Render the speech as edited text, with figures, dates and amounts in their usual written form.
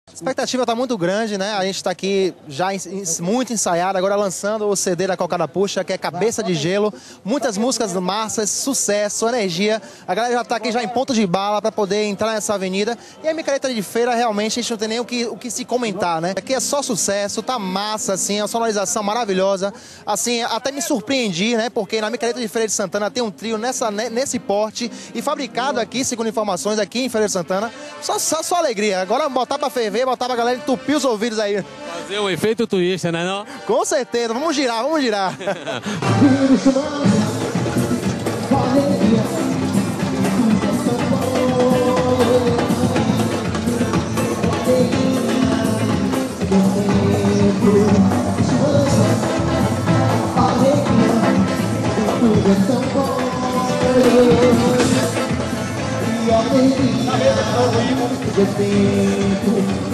A expectativa está muito grande, né? A gente está aqui já muito ensaiado, agora lançando o CD da Cocada Puxa, que é Cabeça de Gelo. Muitas músicas massas, sucesso, energia. A galera já está aqui já em ponto de bala para poder entrar nessa avenida. E a Micareta de Feira, realmente, a gente não tem nem o que se comentar, né? Aqui é só sucesso, tá massa, assim, a sonorização maravilhosa. Assim, até me surpreendi, né? Porque na Micareta de Feira de Santana tem um trio nesse porte e fabricado aqui, segundo informações, aqui em Feira de Santana. Só alegria. Agora botar para ferver, botar pra galera entupir os ouvidos aí. Fazer um efeito twist, né não? Com certeza, vamos girar, vamos girar. Na mesa de novo,